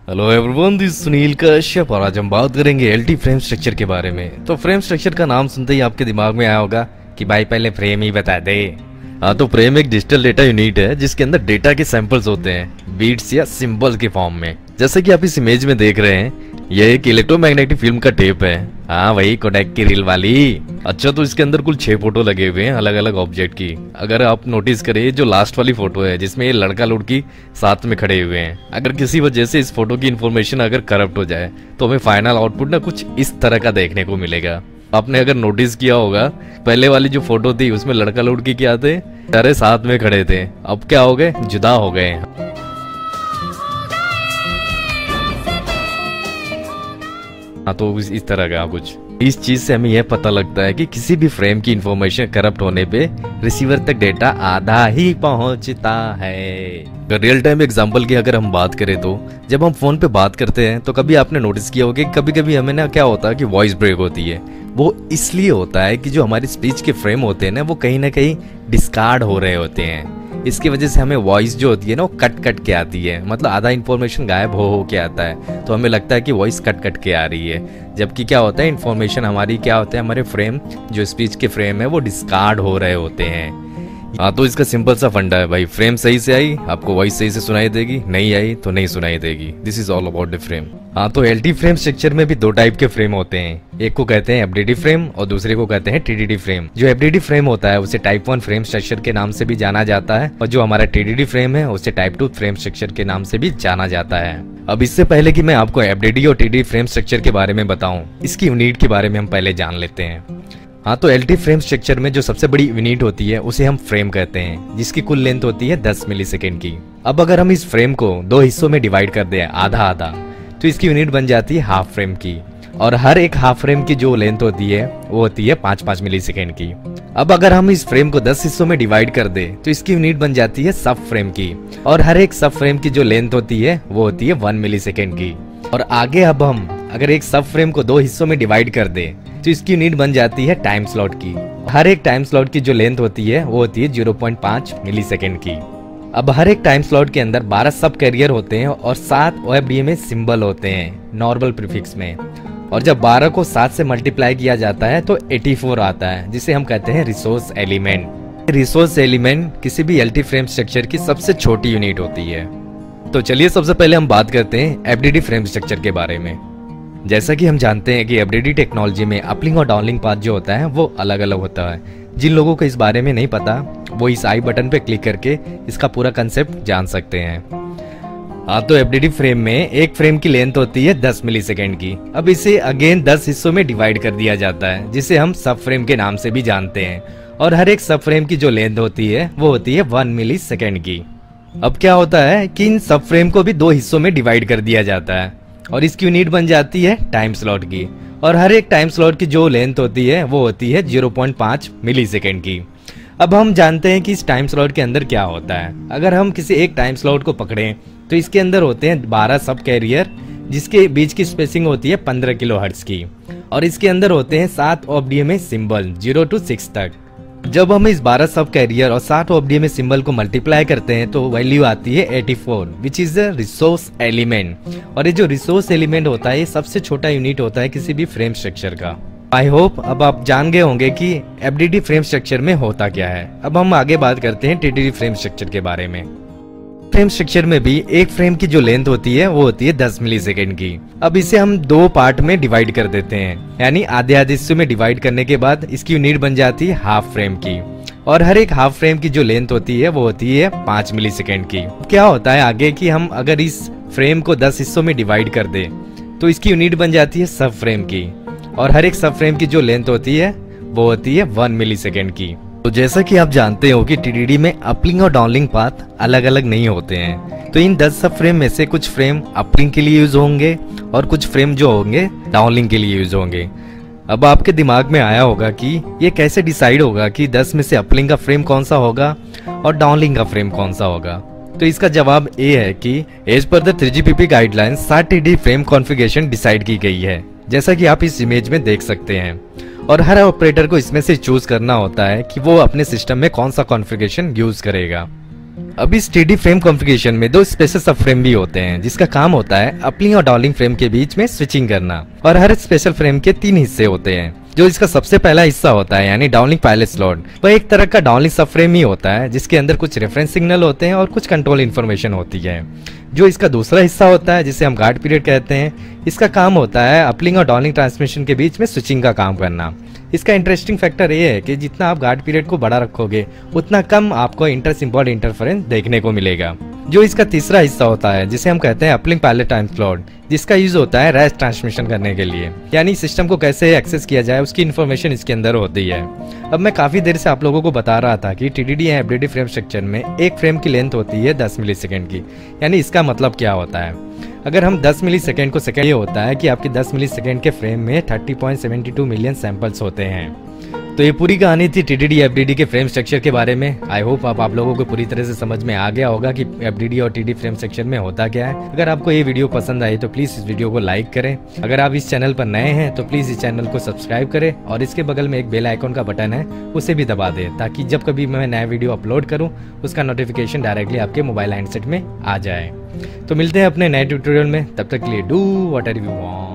Hello everyone, this Sunil Kashyap और आज हम बात करेंगे एलटी फ्रेम स्ट्रक्चर के बारे में। तो फ्रेम स्ट्रक्चर का नाम सुनते ही आपके दिमाग में आया होगा कि भाई पहले फ्रेम ही बता दे। हाँ, तो फ्रेम एक डिजिटल डेटा यूनिट है जिसके अंदर डेटा के सैंपल्स होते हैं बीट्स या सिंबल्स के फॉर्म में। जैसे कि आप इस इमेज में देख रहे हैं, यह एक इलेक्ट्रोमैग्नेटिक फिल्म का टेप है। हाँ, वही कोडैक की रील वाली। अच्छा, तो इसके अंदर कुल 6 फोटो लगे हुए हैं अलग अलग ऑब्जेक्ट की। अगर आप नोटिस करें, जो लास्ट वाली फोटो है जिसमें ये लड़का लड़की साथ में खड़े हुए हैं, अगर किसी वजह से इस फोटो की इन्फॉर्मेशन अगर करप्ट हो जाए तो हमें फाइनल आउटपुट ना कुछ इस तरह का देखने को मिलेगा। आपने अगर नोटिस किया होगा, पहले वाली जो फोटो थी उसमें लड़का लड़की क्या थे, सारे साथ में खड़े थे। अब क्या हो गए, जुदा हो गए। हाँ, तो इस तरह का कुछ। इस चीज से हमें यह पता लगता है कि किसी भी फ्रेम की इंफॉर्मेशन करप्ट होने पे रिसीवर तक डेटा आधा ही पहुंचता है। अगर रियल टाइम एग्जांपल की अगर हम बात करें तो जब हम फोन पे बात करते हैं तो कभी आपने नोटिस किया होगा कि कभी कभी हमें ना क्या होता है कि वॉइस ब्रेक होती है। वो इसलिए होता है कि जो हमारी स्पीच के फ्रेम होते हैं ना, वो कहीं ना कहीं डिस्कार्ड हो रहे होते हैं। इसकी वजह से हमें वॉइस जो होती है ना, वो कट कट के आती है। मतलब आधा इन्फॉर्मेशन गायब हो के आता है, तो हमें लगता है कि वॉइस कट कट के आ रही है। जबकि क्या होता है, इन्फॉर्मेशन हमारी क्या होता है, हमारे फ्रेम जो स्पीच के फ्रेम है वो डिस्कार्ड हो रहे होते हैं। हाँ, तो इसका सिंपल सा फंडा है भाई, फ्रेम सही से आई आपको वॉइस सही से सुनाई देगी, नहीं आई तो नहीं सुनाई देगी। This is all about the frame. हाँ, तो एलटी फ्रेम स्ट्रक्चर में भी 2 टाइप के फ्रेम होते हैं। एक को कहते हैं एफडीडी फ्रेम और दूसरे को कहते हैं टीडीडी फ्रेम। जो एफडीडी फ्रेम होता है उसे टाइप 1 फ्रेम स्ट्रक्चर के नाम से भी जाना जाता है, और जो हमारा टीडीडी फ्रेम है उसे टाइप 2 फ्रेम स्ट्रक्चर के नाम से भी जाना जाता है। अब इससे पहले कि मैं आपको एफडीडी और टीडीडी फ्रेम स्ट्रक्चर के बारे में बताऊं, इसकी यूनिट के बारे में हम पहले जान लेते हैं। हाँ, तो एलटी फ्रेम स्ट्रक्चर में जो सबसे बड़ी यूनिट होती है उसे हम फ्रेम कहते हैं, जिसकी कुल लेंथ होती है 10 मिलीसेकंड की। अब अगर हम इस फ्रेम को 2 हिस्सों में डिवाइड कर दें आधा आधा, तो इसकी यूनिट बन जाती है हाफ फ्रेम की। और हर एक हाफ फ्रेम की जो लेंथ होती है वो होती है 5-5 मिलीसेकंड की। अब अगर हम इस फ्रेम को 10 हिस्सों में डिवाइड कर दें तो इसकी यूनिट बन जाती है सब फ्रेम की। और हर एक सब फ्रेम की जो लेंथ होती है वो होती है 1 मिलीसेकंड की। और आगे अब हम अगर एक सब फ्रेम को 2 हिस्सों में डिवाइड कर दें तो इसकी यूनिट बन जाती है टाइम स्लॉट की। हर एक टाइम स्लॉट की जो लेंथ होती है वो होती है 0.5 मिलीसेकंड की। अब हर एक टाइम स्लॉट के अंदर 12 सब कैरियर होते हैं और 7 OFDM सिंबल होते हैं नॉर्मल प्रीफिक्स में। और जब 12 को 7 से मल्टीप्लाई किया जाता है तो 84 आता है, जिसे हम कहते हैं रिसोर्स एलिमेंट। रिसोर्स एलिमेंट किसी भी एलटी फ्रेम स्ट्रक्चर की सबसे छोटी यूनिट होती है। तो चलिए सबसे पहले हम बात करते हैं एफडीडी फ्रेम स्ट्रक्चर के बारे में। जैसा कि हम जानते हैं कि एफडीडी टेक्नोलॉजी में अपलिंग और डाउनलिंक पाथ जो होता है वो अलग अलग होता है। जिन लोगों को इस बारे में नहीं पता वो इस आई बटन पे क्लिक करके इसका पूरा कंसेप्ट जान सकते हैं। हाँ, तो एफडीडी फ्रेम में एक फ्रेम की लेंथ होती है 10 मिलीसेकंड की। अब इसे अगेन 10 हिस्सों में डिवाइड कर दिया जाता है, जिसे हम सब फ्रेम के नाम से भी जानते हैं। और हर एक सब फ्रेम की जो लेंथ होती है वो होती है 1 मिलीसेकंड की। अब क्या होता है कि इन सब फ्रेम को भी 2 हिस्सों में डिवाइड कर दिया जाता है और इसकी यूनिट बन जाती है टाइम स्लॉट की। और हर एक टाइम स्लॉट की जो लेंथ होती है वो होती है 0.5 मिलीसेकंड की। अब हम जानते हैं कि इस टाइम स्लॉट के अंदर क्या होता है। अगर हम किसी एक टाइम स्लॉट को पकड़ें तो इसके अंदर होते हैं 12 सब कैरियर, जिसके बीच की स्पेसिंग होती है 15 किलोहर्ट्ज की। और इसके अंदर होते हैं 7 OFDM सिंबल 0 to 6 तक। जब हम इस 12 सब कैरियर और 7 OFDM सिंबल को मल्टीप्लाई करते हैं तो वैल्यू आती है 84, which is the resource element. और ये जो रिसोर्स एलिमेंट होता है ये सबसे छोटा यूनिट होता है किसी भी फ्रेम स्ट्रक्चर का। आई होप अब आप जान गए होंगे कि एफडीडी फ्रेम स्ट्रक्चर में होता क्या है। अब हम आगे बात करते हैं टीडीडी फ्रेम स्ट्रक्चर के बारे में। फ्रेम स्ट्रक्चर में भी एक फ्रेम की जो लेंथ होती है वो होती है 10 मिलीसेकंड की। अब इसे हम 2 पार्ट में डिवाइड कर देते हैं, यानी आधे आधे हिस्सों में डिवाइड करने के बाद इसकी यूनिट बन जाती है हाफ फ्रेम की। और हर एक हाफ फ्रेम की जो लेंथ होती है वो होती है 5 मिलीसेकंड की। क्या होता है आगे कि हम अगर इस फ्रेम को 10 हिस्सों में डिवाइड कर दे तो इसकी यूनिट बन जाती है सब फ्रेम की। और हर एक सब फ्रेम की जो लेंथ होती है वो होती है 1 मिलीसेकंड की। तो जैसा कि आप जानते हो कि टीडीडी में अपलिंग और डाउनलिंक पाथ अलग अलग नहीं होते हैं, तो इन 10 सब फ्रेम में से कुछ फ्रेम अपलिंक के लिए यूज होंगे और कुछ फ्रेम जो होंगे डाउनलिंक के लिए यूज होंगे। अब आपके दिमाग में आया होगा कि ये कैसे डिसाइड होगा कि 10 में से अपलिंक का फ्रेम कौन सा होगा और डाउनलिंक का फ्रेम कौन सा होगा। तो इसका जवाब ये है कि as per the 3GPP guidelines 7 TDD frame configuration decide की गई है, जैसा कि आप इस इमेज में देख सकते हैं। और हर ऑपरेटर को इसमें से चूज करना होता है कि वो अपने सिस्टम में कौन सा कॉन्फ़िगरेशन यूज करेगा। अब इस टीडी फ्रेम कॉन्फ़िगरेशन में दो स्पेशल सब फ्रेम भी होते हैं, जिसका काम होता है अपलिंग और डाउनलिंक फ्रेम के बीच में स्विचिंग करना। और हर स्पेशल फ्रेम के 3 हिस्से होते हैं। जो इसका सबसे पहला हिस्सा होता है यानी डाउनलिंक पायलट स्लॉट, वह एक तरह का डाउनलिंक सब फ्रेम ही होता है, जिसके अंदर कुछ रेफरेंस सिग्नल होते हैं और कुछ कंट्रोल इन्फॉर्मेशन होती है। जो इसका दूसरा हिस्सा होता है, जिसे हम गार्ड पीरियड कहते हैं, इसका काम होता है अपलिंग और डाउनलिंक ट्रांसमिशन के बीच में स्विचिंग का काम करना। इसका इंटरेस्टिंग फैक्टर ये है कि जितना आप गार्ड पीरियड को बड़ा रखोगे, उतना कम आपको इंटर सिंबल इंटरफेरेंस देखने को मिलेगा। जो इसका तीसरा हिस्सा होता है, जिसे हम कहते हैं अपलिंक पायलट टाइम स्लॉट, जिसका यूज होता है रेस्ट ट्रांसमिशन करने के लिए, यानी सिस्टम को कैसे एक्सेस किया जाए उसकी इन्फॉर्मेशन इसके अंदर होती है। अब मैं काफी देर से आप लोगों को बता रहा था कि टीडीडी या एफडीडी फ्रेम स्ट्रक्चर में एक फ्रेम की लेंथ होती है 10 मिलीसेकंड की। यानी इसका मतलब क्या होता है, अगर हम 10 मिलीसेकंड को सेकंड, ये होता है कि आपके 10 मिलीसेकंड के फ्रेम में 30.72 मिलियन सैंपल्स होते हैं। तो ये पूरी कहानी थी टीडीडी एफडीडी के फ्रेम स्ट्रक्चर के बारे में। आई होप आप लोगों को पूरी तरह से समझ में आ गया होगा कि एफडीडी और टीडी फ्रेम स्ट्रक्चर में होता क्या है। अगर आपको ये वीडियो पसंद आई तो प्लीज इस वीडियो को लाइक करें। अगर आप इस चैनल पर नए हैं तो प्लीज इस चैनल को सब्सक्राइब करें और इसके बगल में एक बेल आइकॉन का बटन है, उसे भी दबा दें, ताकि जब कभी मैं नया वीडियो अपलोड करूँ उसका नोटिफिकेशन डायरेक्टली आपके मोबाइल हैंडसेट में आ जाए। तो मिलते हैं अपने नए ट्यूटोरियल में, तब तक के लिए डू व्हाटएवर यू वांट।